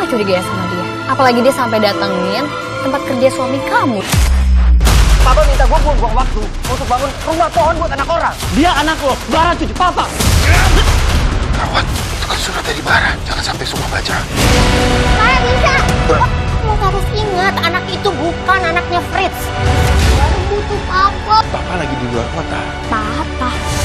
curiga ya sama dia. Apalagi dia sampai datengin tempat kerja suami kamu. Papa minta gue buang waktu untuk bangun rumah pohon buat anak orang. Dia anak lo, Bara cucu Papa. Gawat, itu kan surat dari Bara. Jangan sampai semua baca. Saya bisa. Kamu harus ingat, anak itu bukan anaknya Fritz. Baru butuh Papa. Papa lagi di luar kota. Papa.